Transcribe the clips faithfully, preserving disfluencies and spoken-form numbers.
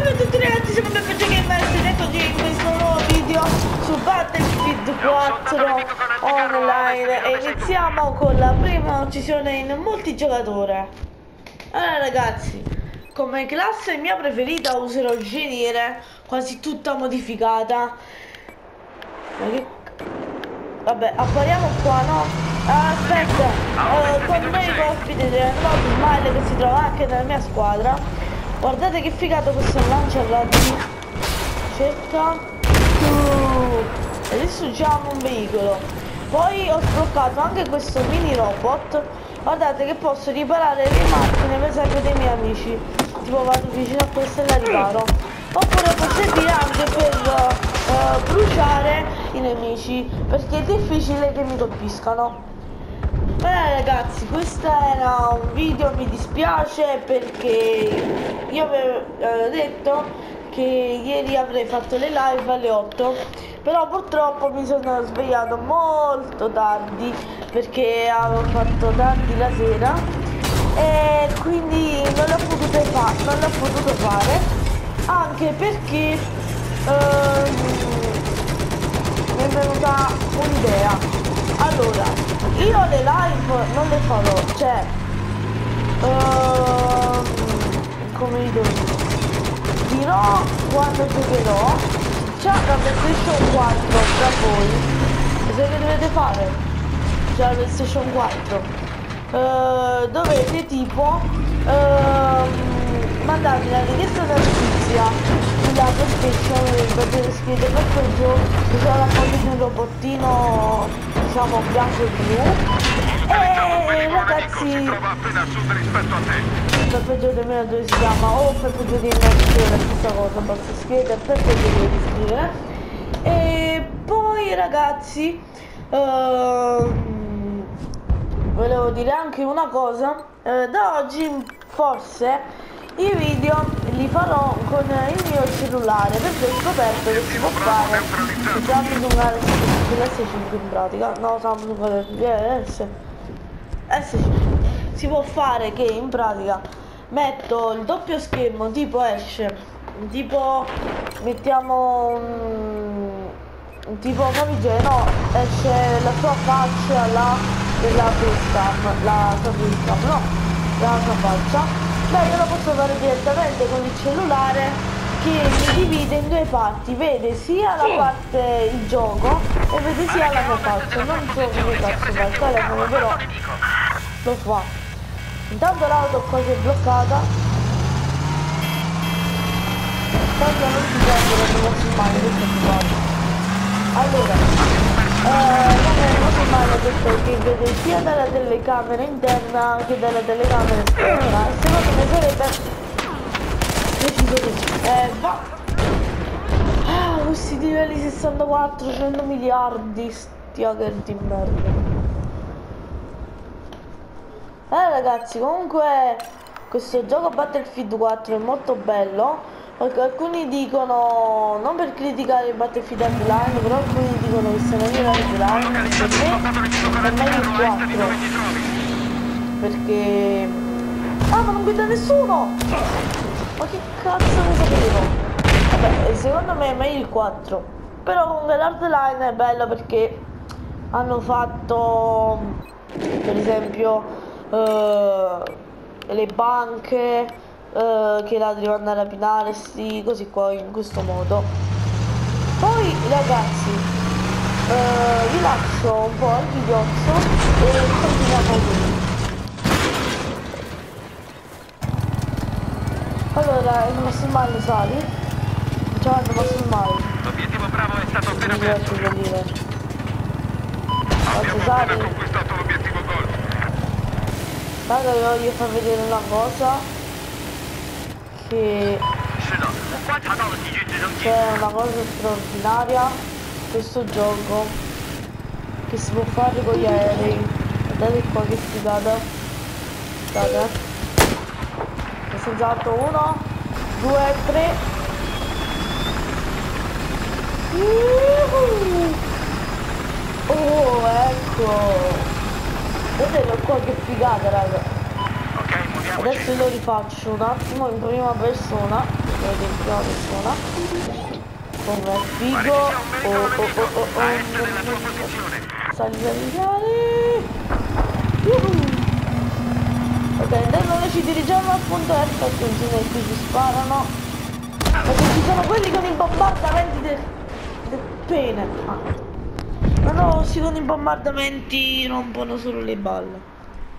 Salve a tutti ragazzi, siamo Peppe Gamer ed eccoci in questo nuovo video su Battlefield quattro online e iniziamo con la prima uccisione in multigiocatore. Allora ragazzi, come classe mia preferita userò Geniere, quasi tutta modificata. Ma che... Vabbè, appariamo qua, no? Ah, aspetta, uh, con noi ospite del nuovo Smile che si trova anche nella mia squadra. Guardate che figato questo lanciarazzi. Cerca. Uh, adesso usiamo un veicolo. Poi ho sbloccato anche questo mini robot. Guardate che posso riparare le macchine per esempio dei miei amici. Tipo vado vicino a questa e la riparo. Oppure può servire anche per uh, bruciare i nemici, perché è difficile che mi colpiscano. Beh ragazzi, questo era un video, mi dispiace perché io avevo eh, detto che ieri avrei fatto le live alle otto, però purtroppo mi sono svegliato molto tardi perché avevo fatto tardi la sera e quindi non l'ho potuto, fa non l'ho potuto fare, anche perché ehm, mi è venuta un'idea. Allora, io le live non le farò, cioè, uh, come vi devo dire, dirò quando giocherò, c'è la PlayStation quattro tra voi, cosa che dovete fare? C'è la PlayStation quattro, uh, dovete tipo uh, mandarmi la richiesta d'amicizia sulla PlayStation per scrivere per quel gioco, che c'è la foto di un robottino, diciamo bianco e blu. E ragazzi, Peppe Gio nemmeno dove si chiama, o Peppe Gio di scrivere la stessa cosa, basta scrivere Peppe Gio di scrivere. E poi ragazzi, uh, volevo dire anche una cosa, uh, da oggi forse i video li farò con il mio cellulare, perché ho scoperto che si può fare Samsung S cinque in pratica, no Samsung S S si può fare che in pratica metto il doppio schermo, tipo esce, tipo mettiamo un, tipo come dice, no, esce la sua faccia là della facecam, la sua facecam, no, la sua faccia. Beh, io lo posso fare direttamente con il cellulare che mi divide in due parti, vede sia la parte il gioco e vede sia la mia faccia. Non so come cazzo fa il telefono, però lo fa. Intanto l'auto quasi è bloccata. Tanto non si prende la mia male, questo è fatto. Allora, eh, non si male questo che vede sia dalla telecamera interna che dalla telecamera esterna, e secondo me sarebbe preciso così. Eh, va. Ah, questi livelli sessantaquattro, cento miliardi, sti hacker di merda. Eh ragazzi, comunque questo gioco Battlefield quattro è molto bello. Alcuni dicono, non per criticare il Battlefield Online, però alcuni dicono che se non era online, per me è meglio il quattro, perché... Ah, ma non guida nessuno! Ma che cazzo ne sapevo? Vabbè, secondo me è meglio il quattro, però comunque l'Hardline è bello perché hanno fatto, per esempio, uh, le banche, Uh, che ladri vanno a rapinare, sì, così qua in questo modo. Poi ragazzi, uh, vi lascio un po' al videozzo e continuiamo qui. Allora, il musulmano sali. Ciao il musulmano. L'obiettivo bravo è stato appena perso. Abbiamo appena conquistato l'obiettivo gol. Allora vi voglio far vedere una cosa, che c'è una cosa straordinaria, questo gioco che si può fare con gli aerei. Guardate qua che figata. Guardate, è senzato uno, due, tre. Oh, ecco, vedete qua che figata raga. Ok, muoviamo. Adesso lo rifaccio un attimo in prima persona. Vedete in prima persona. Come figo. Oh oh oh oh oh. Sali, sali, sali. Yuhu. Ok, adesso noi ci dirigiamo al punto F. Attenzione, qui ci sparano. Perché ci sono quelli con i bombardamenti del, del pene. Ah. Ma no, si con i bombardamenti rompono solo le balle.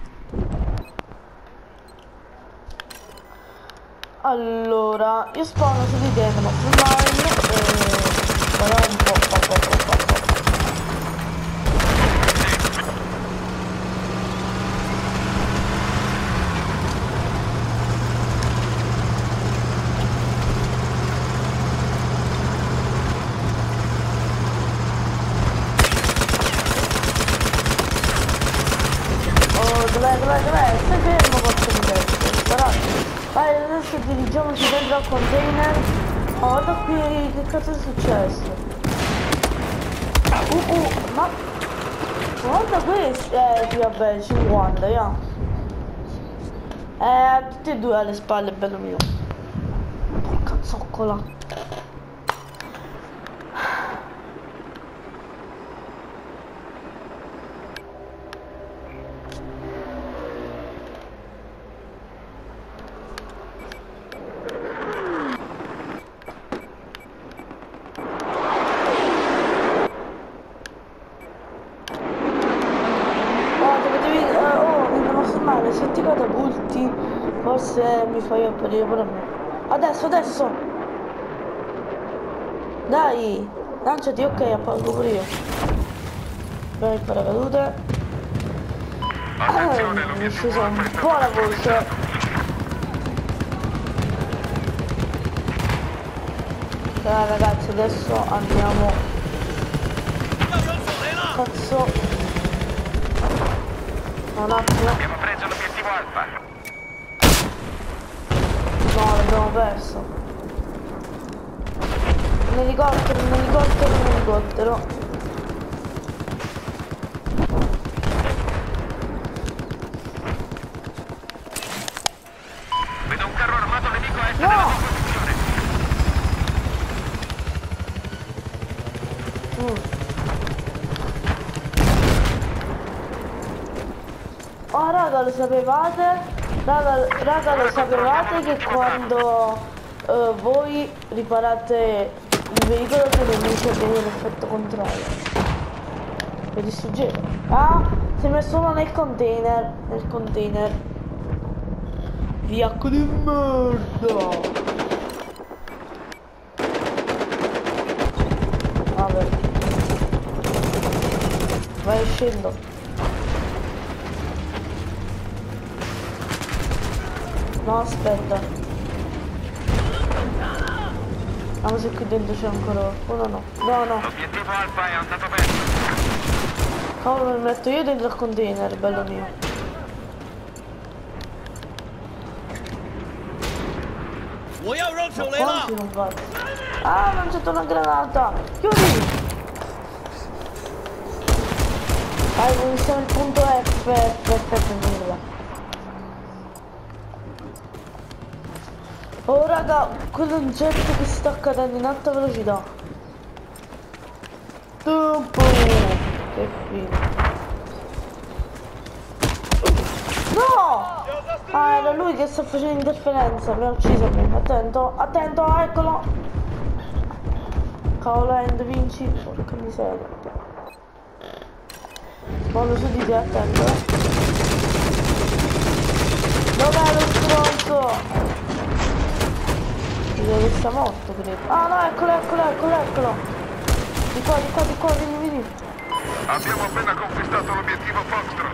Allora, io spawno su di dentro, ma online e farò un po', po, po, po, po, po. Oh, dov'è, dov'è, dov'è? Stai fermo, porco di testa, guardate. Vai, adesso dirigiamoci dentro al container. Oh, guarda qui, che cazzo è successo? Uh, uh, ma... Guarda questo. Eh, sì, vabbè, cinquanta, yeah. Eh, tutti e due alle spalle, bello mio. Porca zoccola. Se ti catapulti forse mi fai apparire pure a me. Adesso, adesso! Dai! Lanciati, ok, appago pure io. Vai il paracadute. Ah, mi è scesa un po' la voce. Dai ragazzi, adesso andiamo. Cazzo. Un attimo. Abbiamo preso l'obiettivo Alfa. No, l'abbiamo perso. Un elicottero, un elicottero, un elicottero. Vedo un carro armato nemico a est No! della tua posizione. Mm. Oh raga, lo sapevate? Raga, raga lo sapevate che quando uh, voi riparate il veicolo che nemico avete l'effetto contrario? Vi distruggete? Ah? Si è messo uno nel container. Nel container. Viacco di merda! Vabbè. Vai scendo. No, aspetta. Vediamo se qui dentro c'è ancora qualcuno. No, no, no. L'obiettivo Alfa è andato perso. Cavolo, mi metto io dentro al container, bello mio. Ma quanti non faccio? Ah, ho lanciato una granata. Chiudi. Vai, siamo il punto F, F, F, F, nulla. Oh raga, quello è un jet che sta cadendo in alta velocità. Tempo. Che figo. No! Ah, era lui che sta facendo interferenza, mi ha ucciso a me. Attento, attento, eccolo. Cavolo, End, vinci. Porca miseria. Spawno su di te, attento. eh. Dov'è lo stronzo? Che sta morto, credo. Ah no, eccolo, eccolo, eccolo, eccolo. Di qua, di qua, di qua, vieni, vieni. Abbiamo appena conquistato l'obiettivo Foxtrot.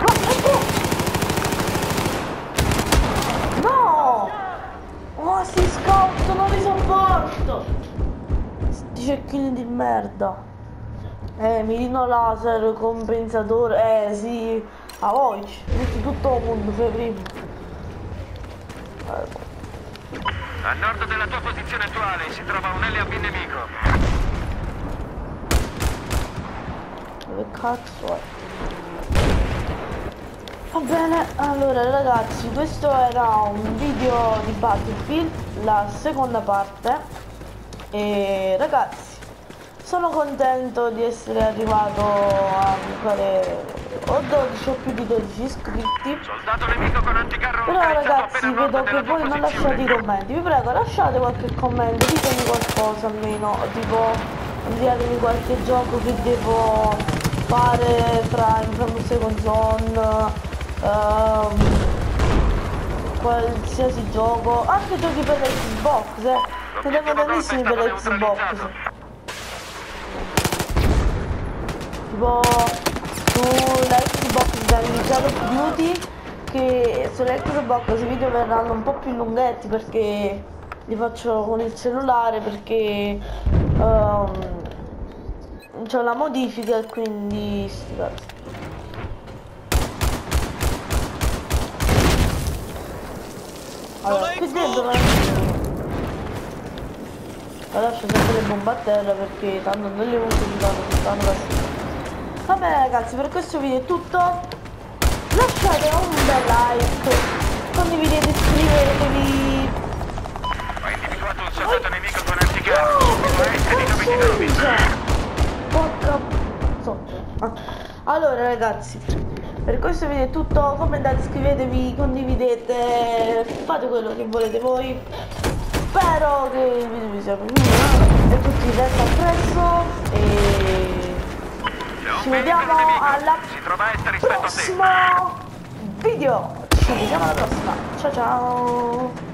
Ah, ecco! No! Oh, sti scout, non li sopporto! Sti cecchini di merda. Eh, mirino laser, compensatore, eh sì. A voi, metti tutto il mondo, fai prima. Ecco. A nord della tua posizione attuale si trova un L A V nemico. Dove cazzo è? Va bene, allora ragazzi, questo era un video di Battlefield, la seconda parte. E ragazzi, sono contento di essere arrivato a fare o dodici o più di dodici iscritti. Soldato nemico con anticarro Però localizzato ragazzi, appena a nord vedo della che tua voi non posizione. lasciate i commenti. Vi prego, lasciate qualche commento, ditemi qualcosa almeno, tipo inviatemi qualche gioco che devo fare fra Infamous Second Son, ehm, qualsiasi gioco, anche giochi per l'Xbox, eh. Ne devo tantissimi per l'Xbox. Tipo sulla Xbox da Call of Duty, che sulla Xbox i video verranno un po' più lunghetti perché li faccio con il cellulare, perché um, c'è la modifica e quindi sti cazzi. Allora, qui dentro ma lascio sempre le bombe a terra perché tanto non le uso, ci fanno stanno da solo. Vabbè ragazzi, per questo video è tutto. Lasciate un bel like, condividete, iscrivetevi. Ho individuato un soldato nemico con anticarro. Sicuramente di nove Porca sotto. Ah. Allora ragazzi, per questo video è tutto. Commentate, iscrivetevi, condividete, fate quello che volete voi. Spero che il video vi sia piaciuto e tutti vi resto appresso e ci vediamo alla prossimo video. Ci vediamo alla prossima. Ciao ciao.